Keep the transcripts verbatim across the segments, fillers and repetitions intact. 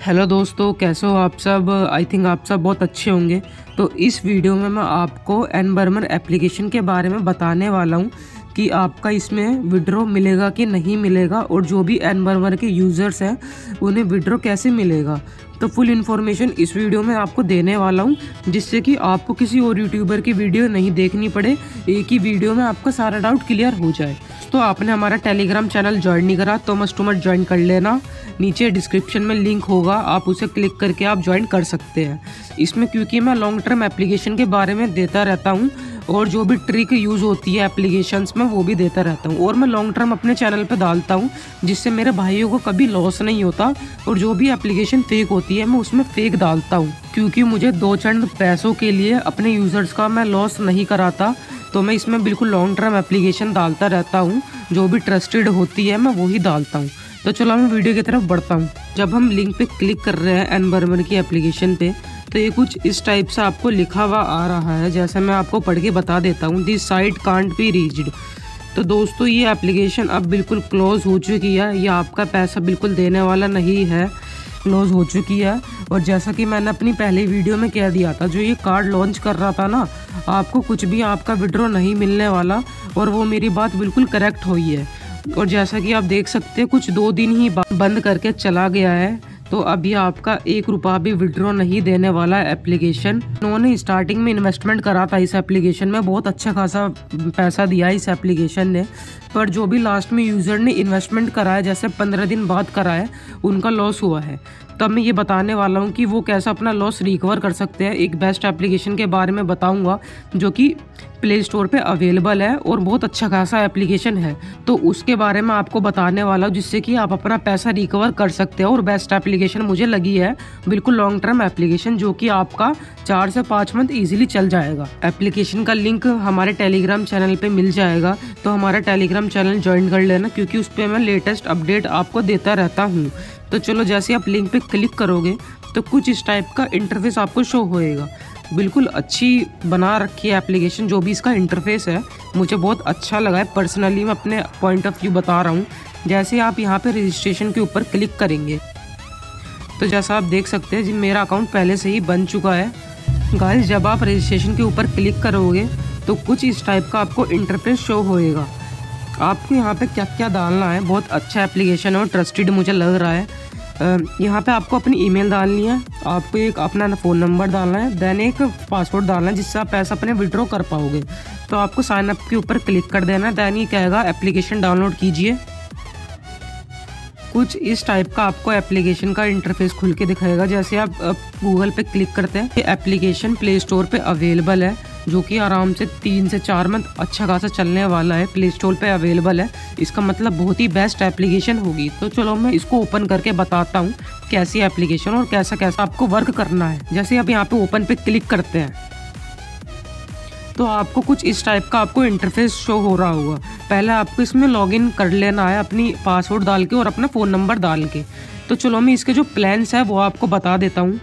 Hello दोस्तों, कैसे हो आप सब। आई थिंक आप सब बहुत अच्छे होंगे। तो इस वीडियो में मैं आपको एनबर्मर एप्लीकेशन के बारे में बताने वाला हूँ कि आपका इसमें विड्रॉ मिलेगा कि नहीं मिलेगा, और जो भी एनबर्मर के यूज़र्स हैं उन्हें विड्रॉ कैसे मिलेगा। तो फुल इन्फॉर्मेशन इस वीडियो में आपको देने वाला हूँ, जिससे कि आपको किसी और यूट्यूबर की वीडियो नहीं देखनी पड़े, एक ही वीडियो में आपका सारा डाउट क्लियर हो जाए। तो आपने हमारा टेलीग्राम चैनल ज्वाइन नहीं करा तो मस्ट टू मस्ट ज्वाइन कर लेना। नीचे डिस्क्रिप्शन में लिंक होगा, आप उसे क्लिक करके आप ज्वाइन कर सकते हैं इसमें, क्योंकि मैं लॉन्ग टर्म एप्लीकेशन के बारे में देता रहता हूँ और जो भी ट्रिक यूज़ होती है एप्लीकेशंस में वो भी देता रहता हूँ, और मैं लॉन्ग टर्म अपने चैनल पे डालता हूँ, जिससे मेरे भाइयों को कभी लॉस नहीं होता। और जो भी एप्लीकेशन फेक होती है मैं उसमें फेक डालता हूँ, क्योंकि मुझे दो चंद पैसों के लिए अपने यूज़र्स का मैं लॉस नहीं कराता। तो मैं इसमें बिल्कुल लॉन्ग टर्म एप्लीकेशन डालता रहता हूँ, जो भी ट्रस्टेड होती है मैं वही डालता हूँ। तो चलो मैं वीडियो की तरफ बढ़ता हूँ। जब हम लिंक पे क्लिक कर रहे हैं एनबर्मर की एप्लीकेशन पे, तो ये कुछ इस टाइप से आपको लिखा हुआ आ रहा है, जैसा मैं आपको पढ़ के बता देता हूँ। This site can't be reached. तो दोस्तों ये एप्लीकेशन अब बिल्कुल क्लोज हो चुकी है, ये आपका पैसा बिल्कुल देने वाला नहीं है, क्लोज हो चुकी है। और जैसा कि मैंने अपनी पहली वीडियो में कह दिया था, जो ये कार्ड लॉन्च कर रहा था ना, आपको कुछ भी आपका विड्रॉ नहीं मिलने वाला, और वो मेरी बात बिल्कुल करेक्ट हुई है। और जैसा कि आप देख सकते हैं कुछ दो दिन ही बंद करके चला गया है, तो अभी आपका एक रुपया भी विड्रॉ नहीं देने वाला है एप्लीकेशन। उन्होंने स्टार्टिंग में इन्वेस्टमेंट करा था इस एप्लीकेशन में, बहुत अच्छा खासा पैसा दिया इस एप्लीकेशन ने, पर जो भी लास्ट में यूज़र ने इन्वेस्टमेंट करा है, जैसे पंद्रह दिन बाद करा है, उनका लॉस हुआ है। तब मैं ये बताने वाला हूँ कि वो कैसा अपना लॉस रिकवर कर सकते हैं। एक बेस्ट एप्लीकेशन के बारे में बताऊँगा जो कि प्ले स्टोर पे अवेलेबल है और बहुत अच्छा खासा एप्लीकेशन है, तो उसके बारे में आपको बताने वाला हूँ, जिससे कि आप अपना पैसा रिकवर कर सकते हो। और बेस्ट एप्लीकेशन मुझे लगी है बिल्कुल लॉन्ग टर्म एप्लीकेशन, जो कि आपका चार से पाँच मंथ इजीली चल जाएगा। एप्लीकेशन का लिंक हमारे टेलीग्राम चैनल पे मिल जाएगा, तो हमारा टेलीग्राम चैनल ज्वाइन कर लेना, क्योंकि उस पर मैं लेटेस्ट अपडेट आपको देता रहता हूँ। तो चलो, जैसे आप लिंक पे क्लिक करोगे तो कुछ इस टाइप का इंटरफेस आपको शो होएगा। बिल्कुल अच्छी बना रखी है एप्लीकेशन, जो भी इसका इंटरफेस है मुझे बहुत अच्छा लगा है पर्सनली, मैं अपने पॉइंट ऑफ व्यू बता रहा हूँ। जैसे आप यहाँ पे रजिस्ट्रेशन के ऊपर क्लिक करेंगे, तो जैसा आप देख सकते हैं जी, मेरा अकाउंट पहले से ही बन चुका है। गाइस, जब आप रजिस्ट्रेशन के ऊपर क्लिक करोगे तो कुछ इस टाइप का आपको इंटरफेस शो होएगा। आपको यहाँ पे क्या क्या डालना है, बहुत अच्छा एप्लीकेशन है और ट्रस्टेड मुझे लग रहा है। यहाँ पे आपको अपनी ईमेल डालनी है, आपको एक अपना फ़ोन नंबर डालना है, देन एक पासवर्ड डालना है, जिससे आप पैसा अपने विड्रॉ कर पाओगे। तो आपको साइन अप के ऊपर क्लिक कर देना है, देन ये कहेगा एप्लीकेशन डाउनलोड कीजिए। कुछ इस टाइप का आपको एप्लीकेशन का इंटरफेस खुल के दिखाएगा। जैसे आप गूगल पे क्लिक करते हैं, ये एप्लीकेशन प्ले स्टोर पे अवेलेबल है, जो कि आराम से तीन से चार मंथ अच्छा खासा चलने वाला है। प्ले स्टोर पे अवेलेबल है, इसका मतलब बहुत ही बेस्ट एप्लीकेशन होगी। तो चलो मैं इसको ओपन करके बताता हूँ कैसी एप्लीकेशन और कैसा कैसा आपको वर्क करना है। जैसे आप यहाँ पे ओपन पे क्लिक करते हैं, तो आपको कुछ इस टाइप का आपको इंटरफेस शो हो रहा होगा। पहले आपको इसमें लॉगिन कर लेना है अपनी पासवर्ड डाल के और अपना फ़ोन नंबर डाल के। तो चलो मैं इसके जो प्लान्स है वो आपको बता देता हूँ,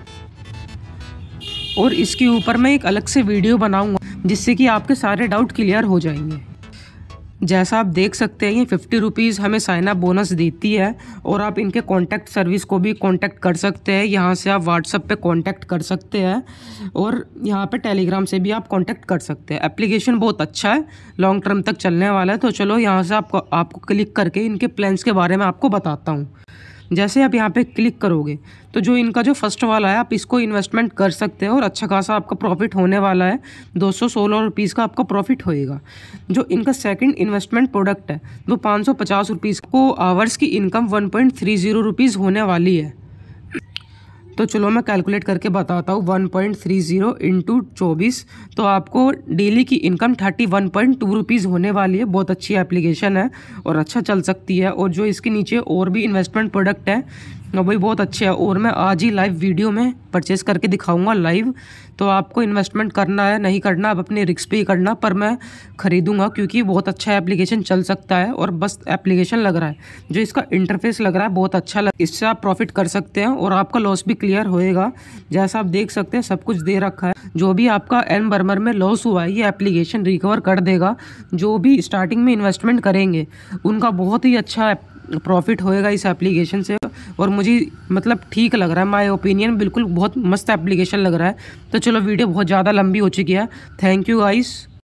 और इसके ऊपर मैं एक अलग से वीडियो बनाऊंगा, जिससे कि आपके सारे डाउट क्लियर हो जाएंगे। जैसा आप देख सकते हैं, ये फिफ्टी रुपीज़ हमें साइन अप बोनस देती है, और आप इनके कॉन्टैक्ट सर्विस को भी कॉन्टैक्ट कर सकते हैं। यहाँ से आप व्हाट्सएप पे कॉन्टैक्ट कर सकते हैं, और यहाँ पे टेलीग्राम से भी आप कॉन्टैक्ट कर सकते हैं। एप्लीकेशन बहुत अच्छा है, लॉन्ग टर्म तक चलने वाला है। तो चलो यहाँ से आपको आपको क्लिक करके इनके प्लान्स के बारे में आपको बताता हूँ। जैसे आप यहाँ पे क्लिक करोगे, तो जो इनका जो फर्स्ट वाला है, आप इसको इन्वेस्टमेंट कर सकते हो और अच्छा खासा आपका प्रॉफिट होने वाला है। दो सौ सोलह रुपीज़ का आपका प्रॉफिट होएगा। जो इनका सेकंड इन्वेस्टमेंट प्रोडक्ट है, वो पाँच सौ पचास रुपीज़ को आवर्स की income one point three zero rupees होने वाली है। तो चलो मैं कैलकुलेट करके बताता हूँ। One point three zero into चौबीस, तो आपको डेली की income thirty one point two rupees होने वाली है। बहुत अच्छी एप्लीकेशन है और अच्छा चल सकती है। और जो इसके नीचे और भी इन्वेस्टमेंट प्रोडक्ट है वही बहुत अच्छे है, और मैं आज ही लाइव वीडियो में परचेस करके दिखाऊंगा लाइव। तो आपको इन्वेस्टमेंट करना है नहीं करना, आप अपने रिस्क पे ही करना, पर मैं ख़रीदूंगा क्योंकि बहुत अच्छा एप्लीकेशन चल सकता है और बस एप्लीकेशन लग रहा है। जो इसका इंटरफेस लग रहा है बहुत अच्छा लग, इससे आप प्रॉफिट कर सकते हैं और आपका लॉस भी क्लियर होएगा। जैसा आप देख सकते हैं सब कुछ दे रखा है। जो भी आपका एनबर्मर में लॉस हुआ है, ये एप्लीकेशन रिकवर कर देगा। जो भी स्टार्टिंग में इन्वेस्टमेंट करेंगे उनका बहुत ही अच्छा प्रॉफिट होएगा इस एप्लीकेशन से। और मुझे मतलब ठीक लग रहा है। माय ओपिनियन बिल्कुल बहुत मस्त एप्लीकेशन लग रहा है। तो चलो वीडियो बहुत ज़्यादा लंबी हो चुकी है। Thank you guys.